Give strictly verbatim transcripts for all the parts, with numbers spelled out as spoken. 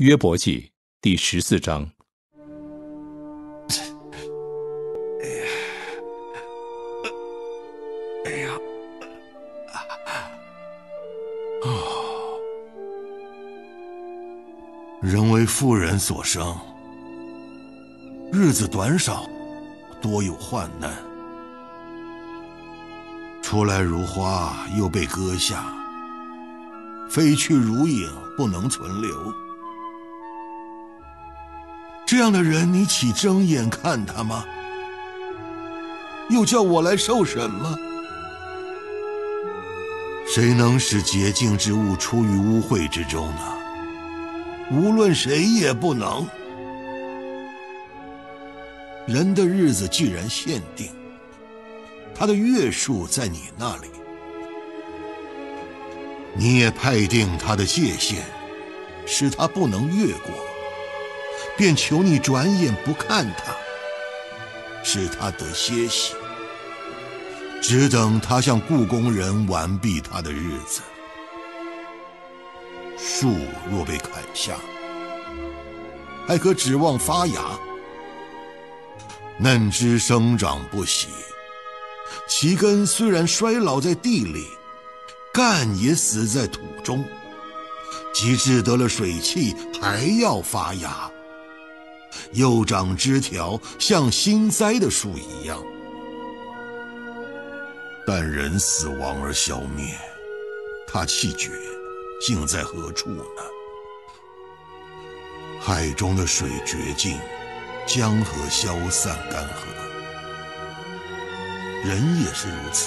约伯记第十四章。 哎呀，哎呀，哦，人为妇人所生，日子短少，多有患难。出来如花，又被割下；飞去如影，不能存留。这样的人，你岂睁眼看他吗？又叫我来受审吗？谁能使洁净之物出于污秽之中呢？无论谁也不能。人的日子既然限定，他的月数在你那里，你也派定他的界限，使他不能越过，便求你转眼不看他，使他得歇息，只等他像雇工人完毕他的日子。树若被砍下，还可指望发芽；嫩枝生长不息，其根虽然衰老在地里，干也死在土中，及至得了水气，还要发芽，又长枝条，像新栽的树一样。但人死亡而消灭，他气绝，竟在何处呢？海中的水绝尽，江河消散干涸，人也是如此，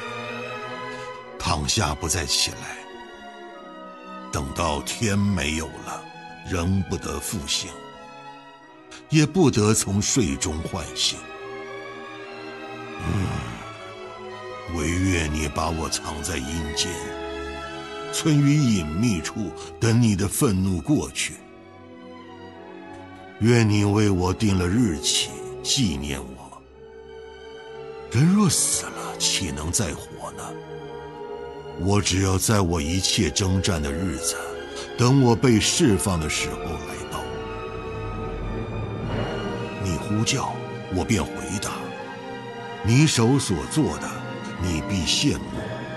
躺下不再起来，等到天没有了，仍不得复醒，也不得从睡中唤醒。嗯，惟愿你把我藏在阴间，存于隐秘处，等你的愤怒过去。愿你为我定了日期，纪念我。人若死了，岂能再活呢？我只要在我一切征战的日子，等我被释放的时候来到。你呼叫，我便回答；你手所做的，你必羡慕。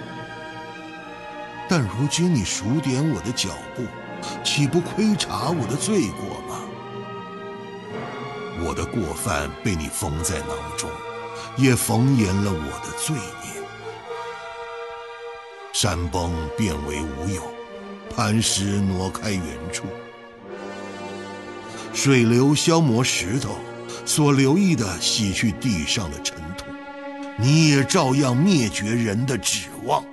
但如今你数点我的脚步，岂不窥察我的罪过吗？我的过犯被你封在囊中，也缝严了我的罪孽。山崩变为无有，磐石挪开原处，水流消磨石头，所留意的洗去地上的尘土，你也照样灭绝人的指望。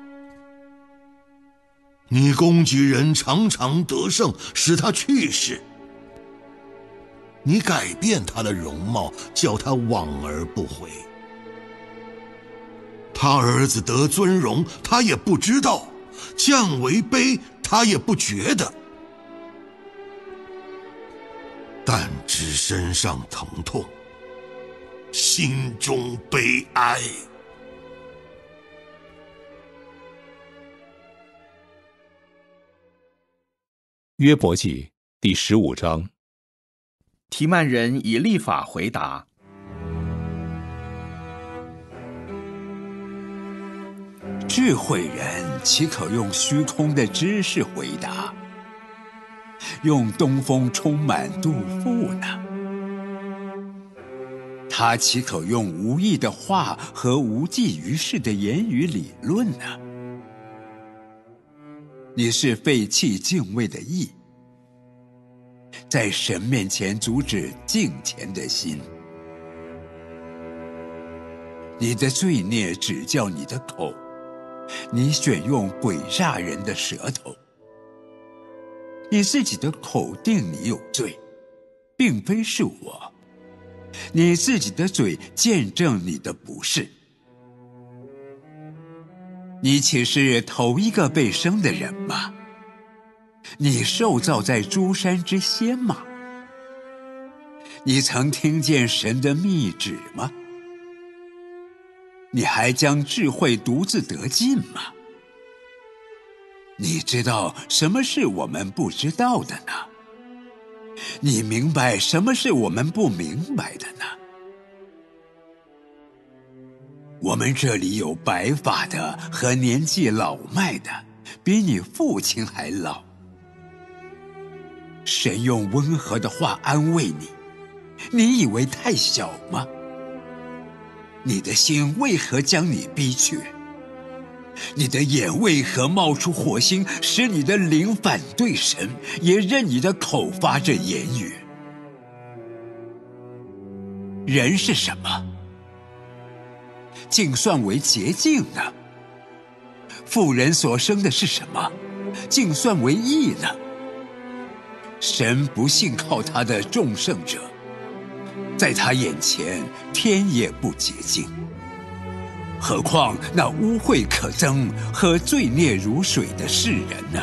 你攻击人，常常得胜，使他去世。你改变他的容貌，叫他往而不回。他儿子得尊荣，他也不知道；降为卑，他也不觉得。但知身上疼痛，心中悲哀。 约伯记第十五章。 提曼人以利法回答： 智慧人岂可用虚空的知识回答？用东风充满肚腹呢？他岂可用无益的话和无济于事的言语理论呢？你是废弃敬畏的意，在神面前阻止敬虔的心。你的罪孽指教你的口，你选用诡诈人的舌头。你自己的口定你有罪，并非是我；你自己的嘴见证你的不是。你岂是头一个被生的人吗？你受造在诸山之先吗？你曾听见神的密旨吗？你还将智慧独自得尽吗？你知道什么是我们不知道的呢？ 你明白什么是我们不明白的呢？我们这里有白发的和年纪老迈的，比你父亲还老。神用温和的话安慰你，你以为太小吗？你的心为何将你逼去？你的眼为何冒出火星，使你的灵反对神，也任你的口发着言语？人是什么？竟算为洁净呢？妇人所生的是什么？竟算为义呢？神不信靠他的众圣者，在他眼前天也不洁净，何况那污秽可憎和罪孽如水的世人呢？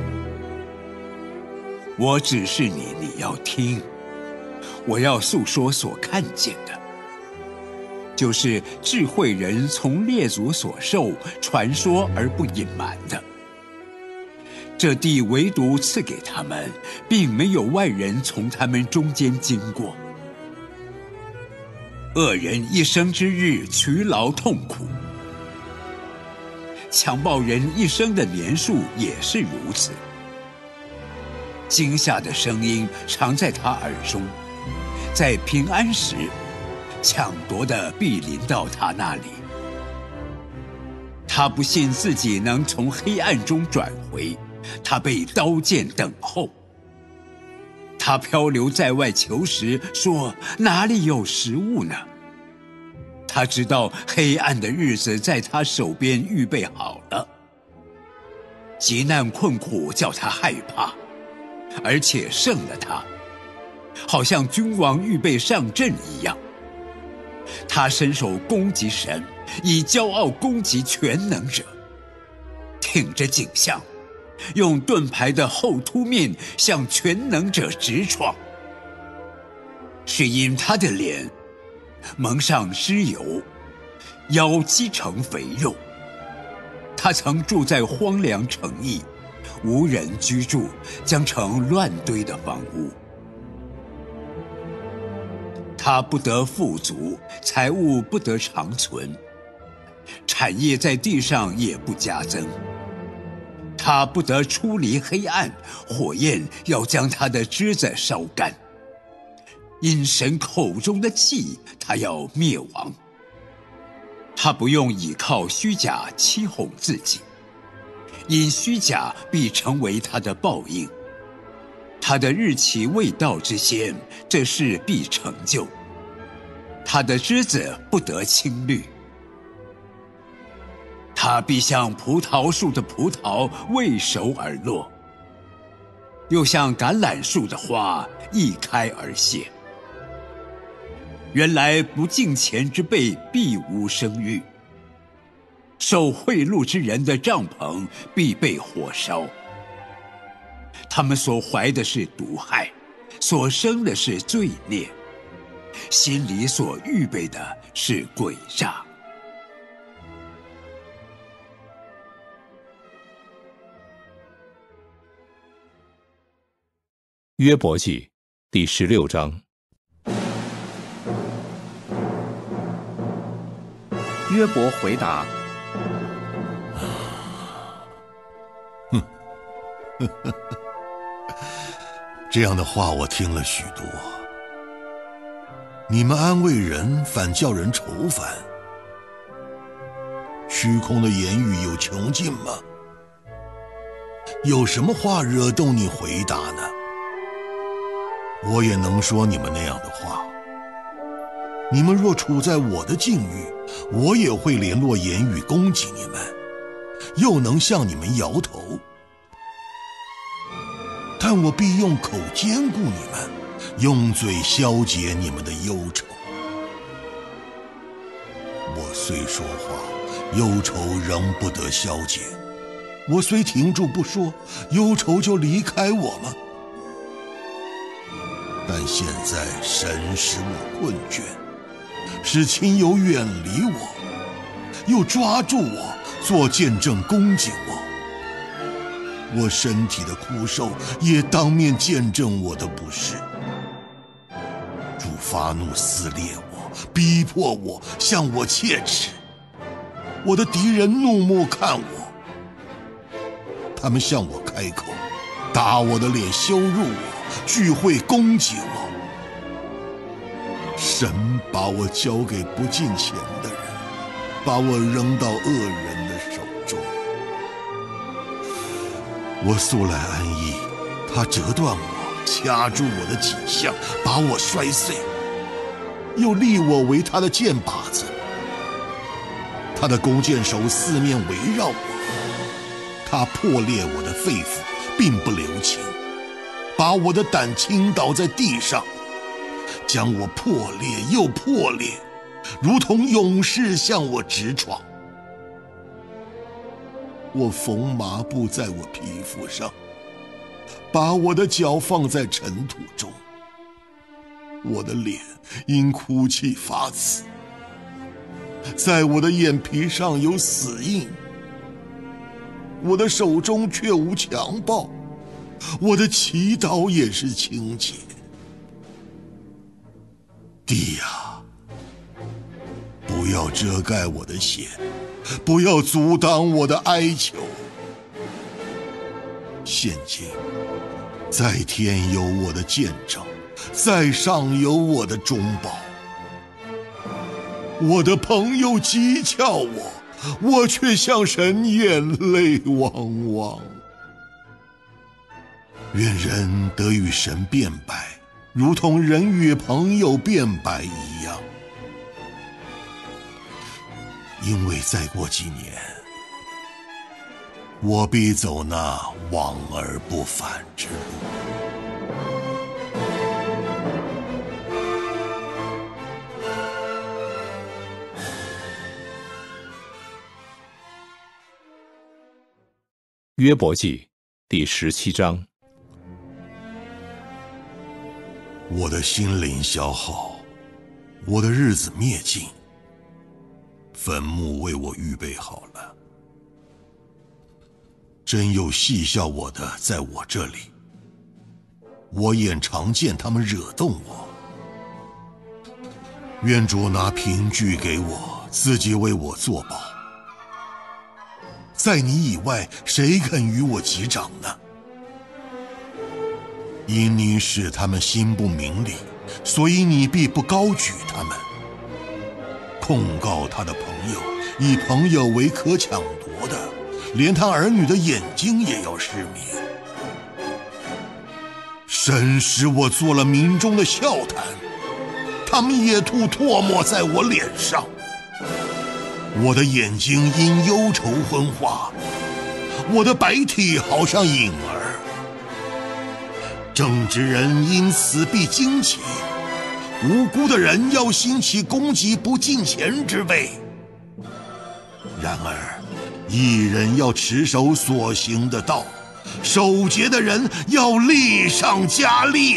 我指示你，你要听，我要诉说所看见的，就是智慧人从列祖所受传说而不隐瞒的。这地唯独赐给他们，并没有外人从他们中间经过。恶人一生之日劬劳痛苦，强暴人一生的年数也是如此。惊吓的声音常在他耳中，在平安时，抢夺的必临到他那里。他不信自己能从黑暗中转回，他被刀剑等候。他漂流在外求食，说哪里有食物呢？他知道黑暗的日子在他手边预备好了。急难困苦叫他害怕，而且胜了他，好像君王预备上阵一样。他伸手攻击神，以骄傲攻击全能者，挺着颈项，用盾牌的后凸面向全能者直闯。是因他的脸蒙上脂油，腰积成肥肉。他曾住在荒凉城邑，无人居住，将成乱堆的房屋。他不得富足，财物不得长存，产业在地上也不加增。他不得出离黑暗，火焰要将他的枝子烧干。因神口中的气，他要灭亡。他不用倚靠虚假欺哄自己，因虚假必成为他的报应。他的日期未到之先，这事必成就。他的枝子不得青绿，他必像葡萄树的葡萄未熟而落，又像橄榄树的花一开而谢。原来不敬虔之辈必无生育，受贿赂之人的帐篷必被火烧。他们所怀的是毒害，所生的是罪孽，心里所预备的是诡诈。 约伯记第十六章。 约伯回答： 这样的话我听了许多。你们安慰人，反叫人愁烦。虚空的言语有穷尽吗？有什么话惹动你回答呢？我也能说你们那样的话。你们若处在我的境遇，我也会联络言语攻击你们，又能向你们摇头。但我必用口坚固你们，用嘴消解你们的忧愁。我虽说话，忧愁仍不得消解；我虽停住不说，忧愁就离开我吗？但现在神使我困倦，使亲友远离我，又抓住我，做见证攻击我。我身体的枯瘦也当面见证我的不是。 发怒撕裂我，逼迫我，向我切齿。我的敌人怒目看我，他们向我开口，打我的脸，羞辱我，聚会攻击我。神把我交给不敬虔的人，把我扔到恶人的手中。我素来安逸，他折断我，掐住我的脊项，把我摔碎，又立我为他的箭靶子。他的弓箭手四面围绕我，他破裂我的肺腑，并不留情，把我的胆倾倒在地上，将我破裂又破裂，如同勇士向我直闯。我缝麻布在我皮肤上，把我的脚放在尘土中，我的脸因哭泣发紫，在我的眼皮上有死印，我的手中却无强暴，我的祈祷也是清洁。地呀，不要遮盖我的血，不要阻挡我的哀求。现今，在天有我的见证，在上有我的中保。我的朋友讥诮我，我却向神眼泪汪汪。愿人得与神辩白，如同人与朋友辩白一样。因为再过几年，我必走那往而不返之路。 约伯记第十七章。 我的心灵消耗，我的日子灭尽，坟墓为我预备好了。真有戏笑我的在我这里，我眼常见他们惹动我。愿主拿凭据给我，自己为我作保。在你以外，谁肯与我击掌呢？因你使他们心不明理，所以你必不高举他们。控告他的朋友，以朋友为可抢夺的，连他儿女的眼睛也要失眠。神使我做了民中的笑谈，他们也吐唾沫在我脸上。我的眼睛因忧愁昏花，我的白体好像影儿。正直人因此必惊奇，无辜的人要兴起攻击不敬虔之辈。然而义人要持守所行的道，守节的人要力上加力。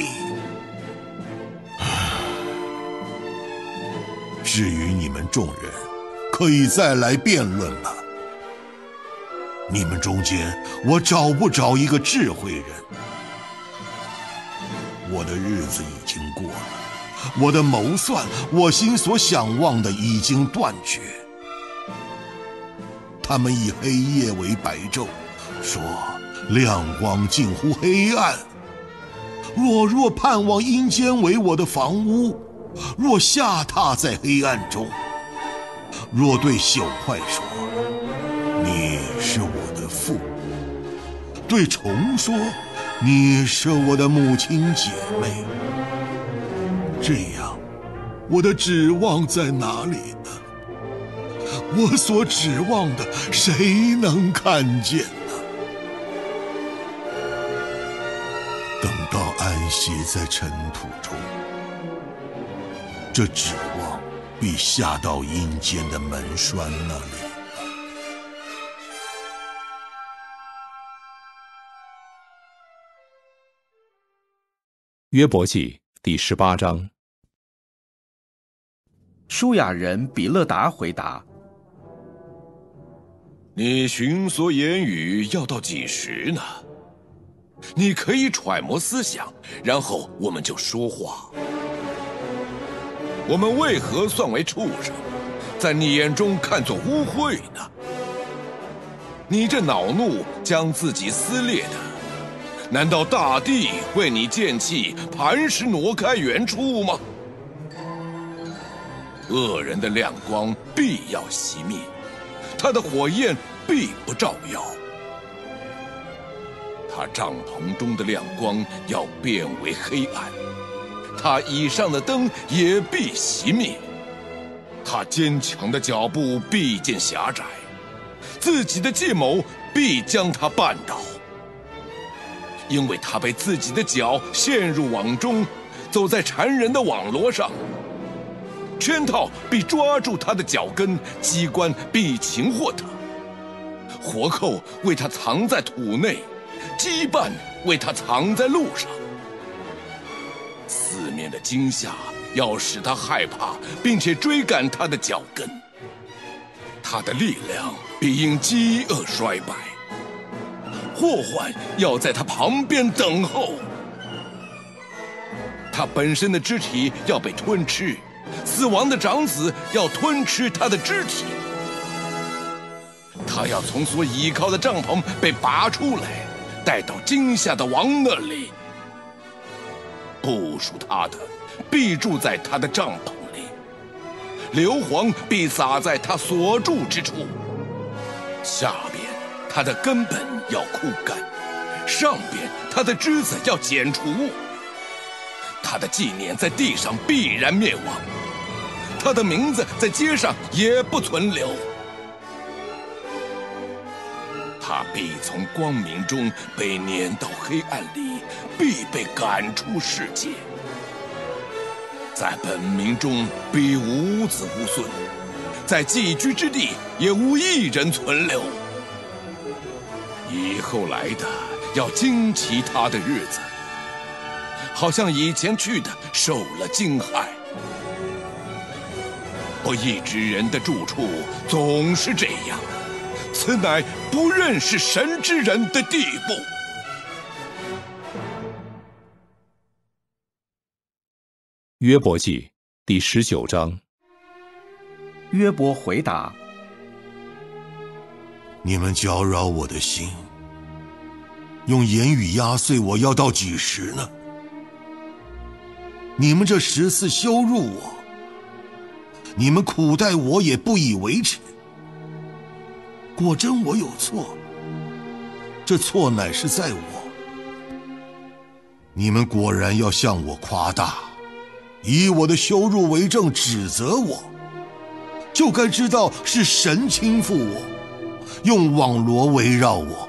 至于你们众人，可以再来辩论了。你们中间，我找不着一个智慧人。我的日子已经过了，我的谋算，我心所想望的已经断绝。他们以黑夜为白昼，说亮光近乎黑暗。我若盼望阴间为我的房屋，若下榻在黑暗中，若对朽坏说你是我的父，对虫说你是我的母亲姐妹，这样我的指望在哪里呢？我所指望的谁能看见呢？等到安息在尘土中，这指望必下到阴间的门栓那里。 约伯记第十八章。 舒雅人比勒达回答： 你寻索言语要到几时呢？你可以揣摩思想，然后我们就说话。 我们为何算为畜生，在你眼中看作污秽呢？你这恼怒将自己撕裂的，难道大地为你剑气磐石挪开原处吗？恶人的亮光必要熄灭，他的火焰必不照耀。他帐篷中的亮光要变为黑暗，他以上的灯也必熄灭。他坚强的脚步必见狭窄，自己的计谋必将他绊倒。因为他被自己的脚陷入网中，走在缠人的网罗上。圈套必抓住他的脚跟，机关必擒获他。活扣为他藏在土内，羁绊为他藏在路上。四面的惊吓要使他害怕，并且追赶他的脚跟。他的力量必因饥饿衰败，祸患要在他旁边等候。他本身的肢体要被吞吃，死亡的长子要吞吃他的肢体。他要从所倚靠的帐篷被拔出来，带到惊吓的王那里。部署他的必住在他的帐篷里，硫磺必撒在他所住之处。下边他的根本要枯干，上边他的枝子要剪除。他的纪念在地上必然灭亡，他的名字在街上也不存留。他必从光明中被撵到黑暗里，必被赶出世界。在本民中必无子无孙，在寄居之地也无一人存留。以后来的要惊奇他的日子，好像以前去的受了惊骇。不义之人的住处总是这样，此乃不认识神之人的地步。 约伯记第十九章。 约伯回答： 你们搅扰我的心，用言语压碎我，要到几时呢？你们这十次羞辱我，你们苦待我也不以为耻。果真我有错，这错乃是在我。你们果然要向我夸大，以我的羞辱为证，指责我，就该知道是神倾覆我，用网罗围绕我。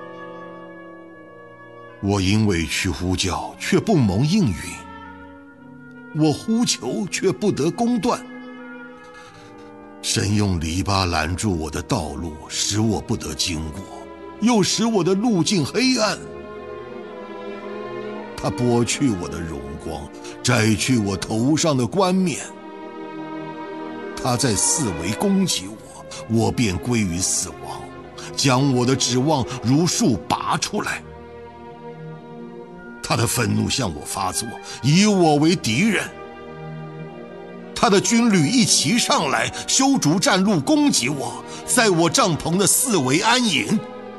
我因委屈呼叫，却不蒙应允；我呼求，却不得公断。神用篱笆拦住我的道路，使我不得经过，又使我的路径黑暗。他剥去我的荣光，摘去我头上的冠冕。他在四围攻击我，我便归于死亡，将我的指望如树拔出来。他的愤怒向我发作，以我为敌人。他的军旅一齐上来，修筑战路攻击我，在我帐篷的四围安营。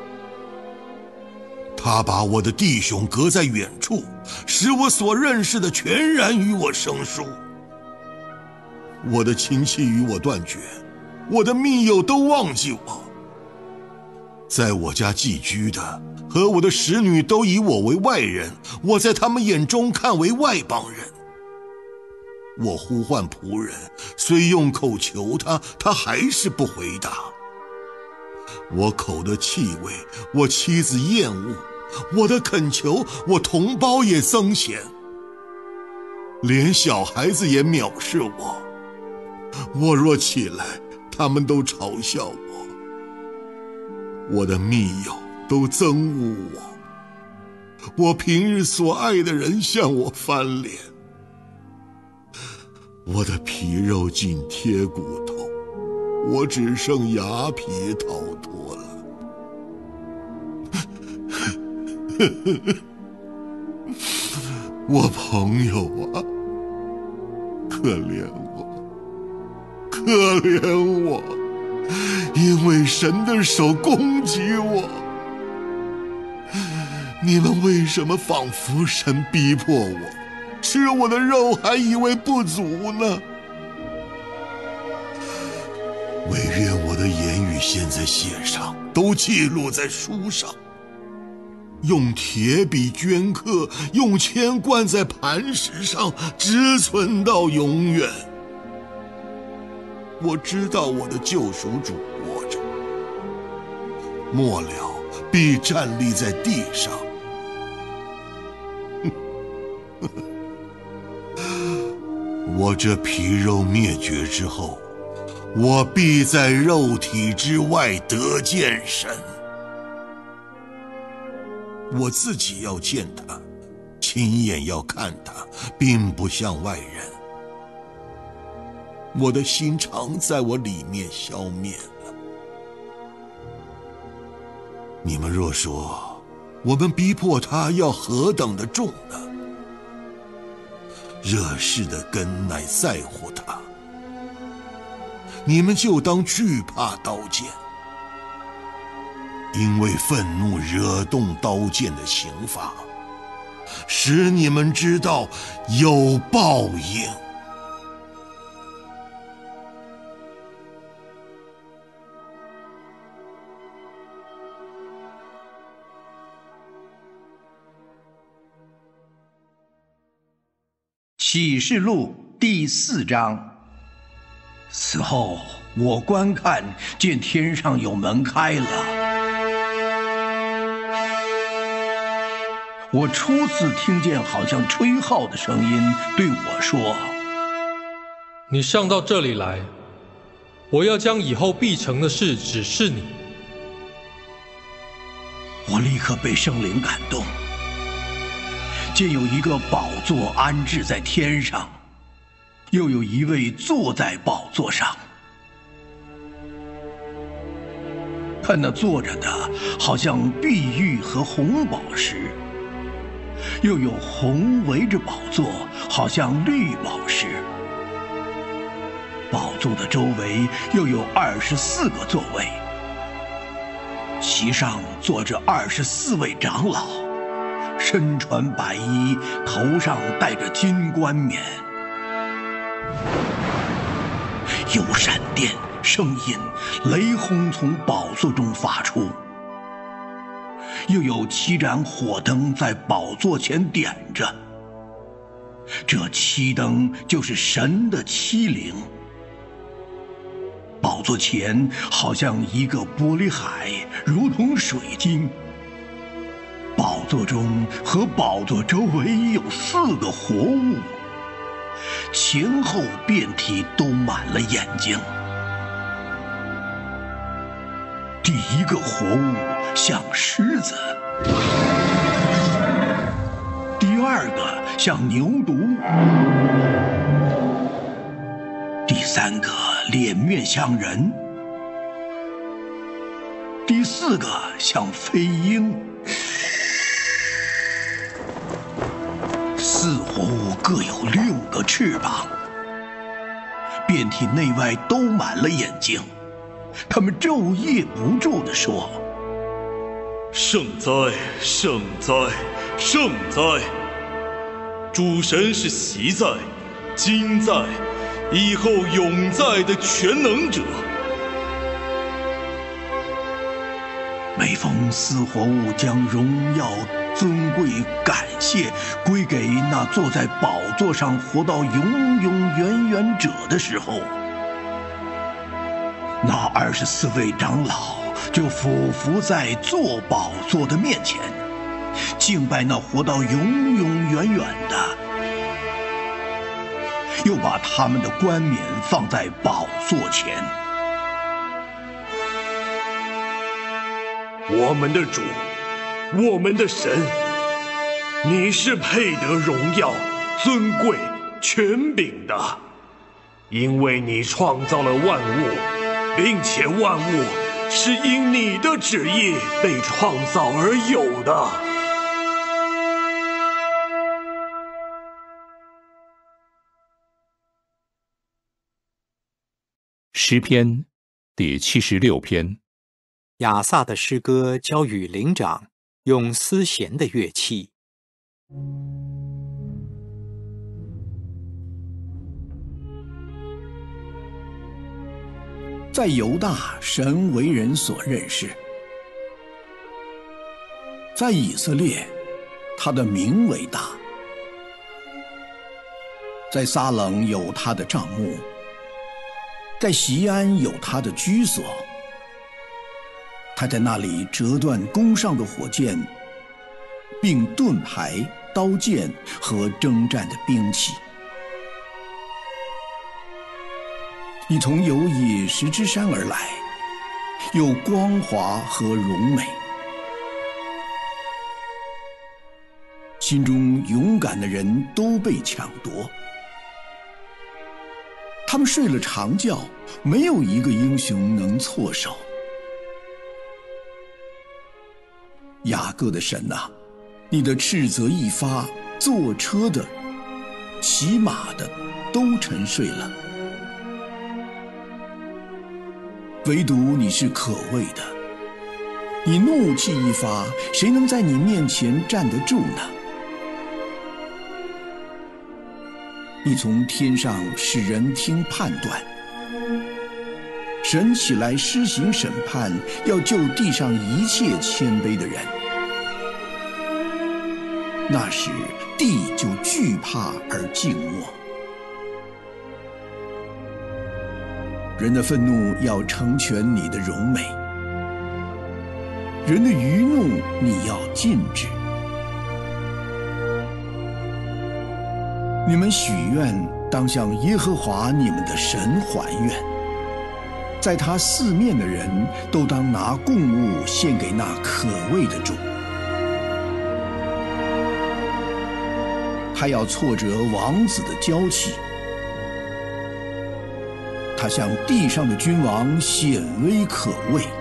他把我的弟兄隔在远处，使我所认识的全然与我生疏。我的亲戚与我断绝，我的密友都忘记我。在我家寄居的和我的使女都以我为外人，我在他们眼中看为外邦人。我呼唤仆人，虽用口求他，他还是不回答。我口的气味，我妻子厌恶；我的恳求，我同胞也憎嫌。连小孩子也藐视我。我若起来，他们都嘲笑我。我的密友都憎恶我。我平日所爱的人向我翻脸。我的皮肉尽贴骨头，我只剩牙皮逃脱了。我朋友啊， 可怜我，可怜我，因为神的手攻击我。你们为什么仿佛神逼迫我，吃我的肉还以为不足呢？惟愿我的言语现在写上，都记录在书上，用铁笔镌刻，用铅灌在磐石上，直存到永远。我知道我的救赎主活着，末了必站立在地上。我这皮肉灭绝之后，我必在肉体之外得见神。我自己要见他，亲眼要看他，并不像外人。我的心肠在我里面消灭了。你们若说，我们逼迫他要何等的重呢？惹事的根乃在乎他，你们就当惧怕刀剑，因为愤怒惹动刀剑的刑罚，使你们知道有报应。 启示录第四章。此后，我观看，见天上有门开了。我初次听见好像吹号的声音对我说：“ 你上到这里来，我要将以后必成的事指示你。” 我立刻被圣灵感动。见有一个宝座安置在天上，又有一位坐在宝座上。看那坐着的，好像碧玉和红宝石，又有红围着宝座，好像绿宝石。宝座的周围又有二十四个座位，其上坐着二十四位长老。身穿白衣，头上戴着金冠冕。有闪电、声音、雷轰从宝座中发出，又有七盏火灯在宝座前点着。这七灯就是神的七灵。宝座前好像一个玻璃海，如同水晶。宝座中和宝座周围有四个活物，前后遍体都满了眼睛。第一个活物像狮子，第二个像牛犊，第三个脸面像人，第四个像飞鹰。四活物各有六个翅膀，遍体内外都满了眼睛。他们昼夜不住地说：“ 圣哉，圣哉，圣哉！主神是习在、今在、以后永在的全能者。” 每逢四活物将荣耀、尊贵、感谢归给那坐在宝座上活到永永远远者的时候，那二十四位长老就俯伏在坐宝座的面前，敬拜那活到永永远远的，又把他们的冠冕放在宝座前。 我们的主，我们的神，你是配得荣耀、尊贵、权柄的，因为你创造了万物，并且万物是因你的旨意被创造而有的。 诗篇第七十六篇。 亚萨的诗歌交与灵长，用丝弦的乐器。 在犹大，神为人所认识；在以色列，他的名为大。在撒冷有他的帐幕，在锡安有他的居所。他在那里折断弓上的火箭，并盾牌、刀剑和征战的兵器。你从有野石之山而来，有光华和荣美。心中勇敢的人都被抢夺，他们睡了长觉，没有一个英雄能措手。雅各的神哪、啊，你的斥责一发，坐车的、骑马的都沉睡了，唯独你是可畏的。你怒气一发，谁能在你面前站得住呢？你从天上使人听判断，神起来施行审判，要救地上一切谦卑的人。那时地就惧怕而静默。人的愤怒要成全你的荣美，人的余怒你要禁止。你们许愿，当向耶和华你们的神还愿。在他四面的人都当拿供物献给那可畏的主。他要挫折王子的娇气，他向地上的君王显威可畏。